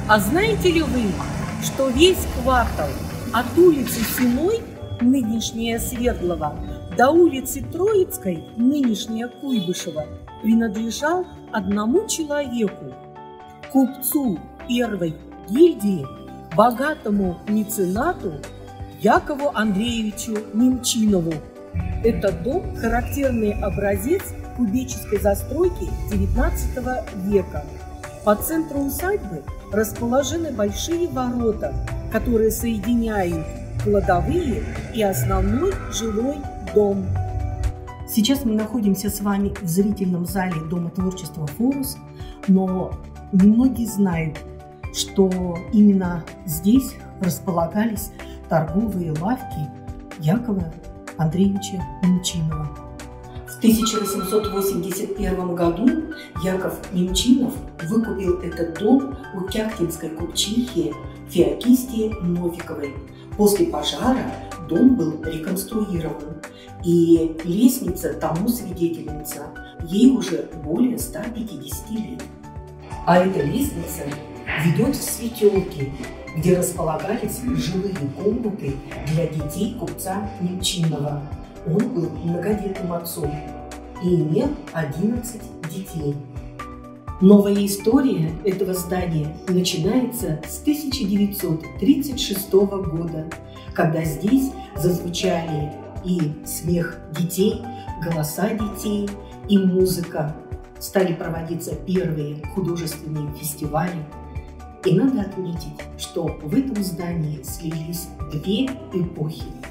А знаете ли вы, что весь квартал от улицы Сеной, нынешняя Свердлова, до улицы Троицкой, нынешняя Куйбышева, принадлежал одному человеку, купцу первой гильдии, богатому меценату Якову Андреевичу Немчинову. Этот дом – характерный образец кубической застройки XIX века. По центру усадьбы расположены большие ворота, которые соединяют кладовые и основной жилой дом. Сейчас мы находимся с вами в зрительном зале Дома творчества «Форус», но немногие знают, что именно здесь располагались торговые лавки Якова Андреевича Немчинова. В 1881 году Яков Немчинов выкупил этот дом у кяхтинской купчихи Феокистии Новиковой. После пожара дом был реконструирован, и лестница тому свидетельница. Ей уже более 150 лет. А эта лестница ведет в светелки, где располагались жилые комнаты для детей купца Немчинова. Он был многодетным отцом и имел 11 детей. Новая история этого здания начинается с 1936 года, когда здесь зазвучали и смех детей, голоса детей, и музыка. Стали проводиться первые художественные фестивали. И надо отметить, что в этом здании слились две эпохи.